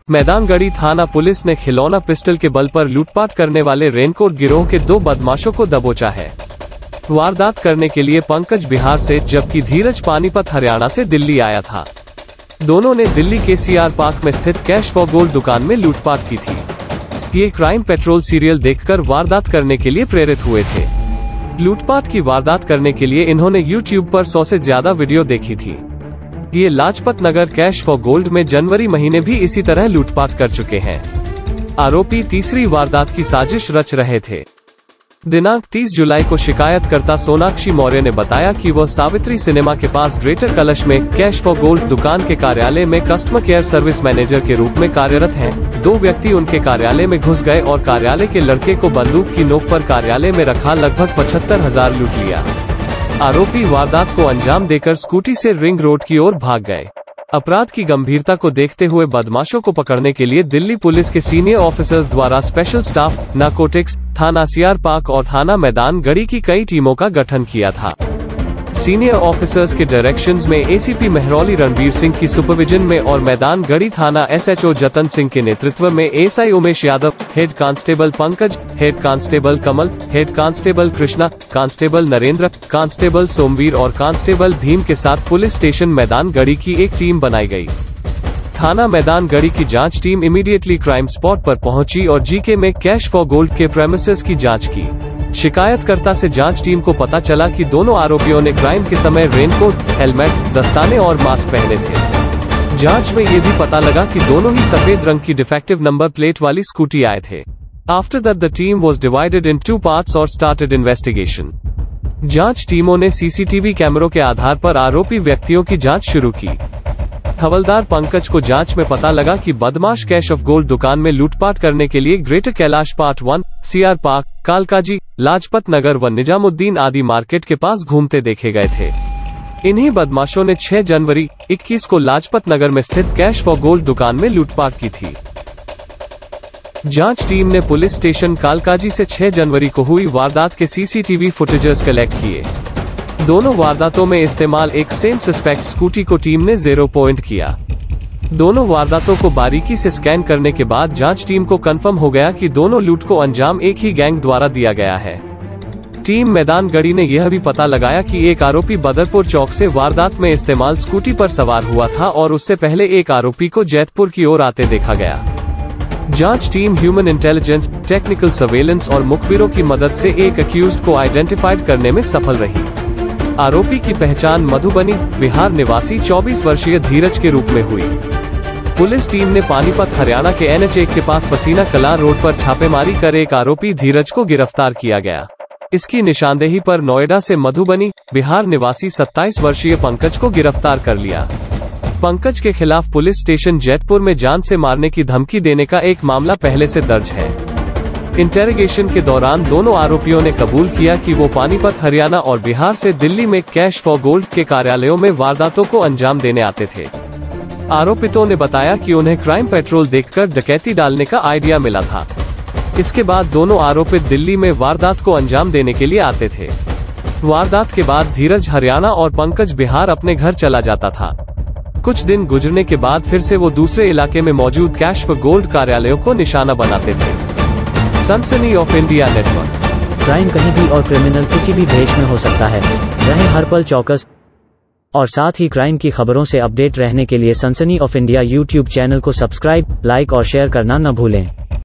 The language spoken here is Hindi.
मैदानगढ़ी थाना पुलिस ने खिलौना पिस्टल के बल पर लूटपाट करने वाले रेनकोट गिरोह के 2 बदमाशों को दबोचा है। वारदात करने के लिए पंकज बिहार से जबकि धीरज पानीपत हरियाणा से दिल्ली आया था। दोनों ने दिल्ली के सीआर पार्क में स्थित कैश फॉर गोल्ड दुकान में लूटपाट की थी। ये क्राइम पेट्रोल सीरियल देखकर वारदात करने के लिए प्रेरित हुए थे। लूटपाट की वारदात करने के लिए इन्होंने YouTube पर 100 से ज्यादा वीडियो देखी थी। ये Lajpat Nagar cash for gold में जनवरी महीने भी इसी तरह लूटपाट कर चुके हैं। आरोपी तीसरी वारदात की साजिश रच रहे थे। दिनांक 30 जुलाई को शिकायतकर्ता सोनाक्षी मौर्य ने बताया कि वह सावित्री सिनेमा के पास ग्रेटर कलश में कैश फॉर गोल्ड दुकान के कार्यालय में कस्टमर केयर सर्विस मैनेजर के रूप में कार्यरत हैं। 2 व्यक्ति उनके कार्यालय में घुस गए और कार्यालय के लड़के को बंदूक की नोक पर कार्यालय में रखा लगभग 75,000 लूट लिया। आरोपी वारदात को अंजाम देकर स्कूटी से रिंग रोड की ओर भाग गए। अपराध की गंभीरता को देखते हुए बदमाशों को पकड़ने के लिए दिल्ली पुलिस के सीनियर ऑफिसर्स द्वारा स्पेशल स्टाफ, नारकोटिक्स, थाना सीआर पार्क और थाना मैदानगढ़ी की कई टीमों का गठन किया था। सीनियर ऑफिसर्स के डायरेक्शंस में एसीपी महरौली रणवीर सिंह की सुपरविजन में और मैदानगढ़ी थाना एसएचओ जतन सिंह के नेतृत्व में SI Umesh Yadav, head constable Pankaj, head constable Kamal, head constable Krishna, constable Narendra, constable Somvir और कांस्टेबल भीम के साथ पुलिस स्टेशन मैदानगढ़ी की एक टीम बनाई गई। थाना मैदानगढ़ी की जांच टीम इमीडिएटली क्राइम स्पॉट पर पहुंची और जीके में कैश फॉर गोल्ड के प्रेमिसेस की जांच की। शिकायतकर्ता से जांच टीम को पता चला कि दोनों आरोपियों ने क्राइम के समय रेनकोट, हेलमेट, दस्ताने और मास्क पहने थे। जांच में ये भी पता लगा कि दोनों ही सफेद रंग की डिफेक्टिव नंबर प्लेट वाली स्कूटी आए थे। After that the team was divided in 2 parts और स्टार्टेड इन्वेस्टिगेशन। जांच टीमों ने सीसीटीवी कैमरों के आधार पर आरोपी व्यक्तियों की जांच शुरू की। हवलदार पंकज को जांच में पता लगा कि बदमाश कैश ऑफ गोल्ड दुकान में लूटपाट करने के लिए greater Kailash part 1, CR park, Kalkaji, Lajpat Nagar व निजामुद्दीन आदि मार्केट के पास घूमते देखे गए थे। इन्हीं बदमाशों ने 6 जनवरी 21 को लाजपत नगर में स्थित कैश फॉर गोल्ड दुकान में लूटपाट की थी। जांच टीम ने पुलिस स्टेशन कालकाजी से 6 जनवरी को हुई वारदात के सीसीटीवी फुटेजेस कलेक्ट किए। दोनों वारदातों में इस्तेमाल एक सेम सस्पेक्ट स्कूटी को टीम ने 0 पॉइंट किया। दोनों वारदातों को बारीकी से स्कैन करने के बाद जांच टीम को कंफर्म हो गया कि दोनों लूट को अंजाम एक ही गैंग द्वारा दिया गया है। टीम मैदानगढ़ी ने यह भी पता लगाया कि एक आरोपी बदरपुर चौक से वारदात में इस्तेमाल स्कूटी पर सवार हुआ था और उससे पहले एक आरोपी को जैतपुर की ओर आते देखा गया। जांच team human intelligence, technical surveillance और मुखबिरों की मदद से एक अक्यूज्ड को आइडेंटिफाइड करने में सफल रही। आरोपी की पहचान मधुबनी, बिहार निवासी 24 वर्षीय धीरज के रूप में हुई। पुलिस टीम ने पानीपत हरियाणा के NH1 के पास पसीना कलां रोड पर छापेमारी कर एक आरोपी धीरज को गिरफ्तार किया गया। इसकी निशानदेही पर नोएडा से मधुबनी, बिहार निवासी 27 वर्षीय पंकज को गिरफ्तार कर लिया। पंकज के खिलाफ पुलिस स्टेशन जैतपुर में जान से मारने की धमकी देने का एक मामला पहले से दर्ज है। इंटेरोगेशन के दौरान दोनों आरोपियों ने कबूल किया कि वो पानीपत हरियाणा और बिहार से दिल्ली में कैश फॉर गोल्ड के कार्यालयों में वारदातों को अंजाम देने आते थे। आरोपितों ने बताया कि उन्हें क्राइम पेट्रोल देखकर डकैती डालने का आइडिया मिला था। इसके बाद दोनों आरोपित दिल्ली में वारदात को अंजाम देने के लिए आते थे। वारदात के बाद धीरज हरियाणा और पंकज बिहार अपने घर चला जाता था। कुछ दिन गुजरने के बाद फिर से वो दूसरे इलाके में मौजूद कैश फॉर गोल्ड कार्यालयों को निशाना बनाते थे। सनसनी ऑफ इंडिया नेटवर्क। क्राइम कहीं भी और क्रिमिनल किसी भी देश में हो सकता है। रहें हर पल चौकस और साथ ही क्राइम की खबरों से अपडेट रहने के लिए Sansani of India YouTube channel को सब्सक्राइब, लाइक और शेयर करना न भूलें।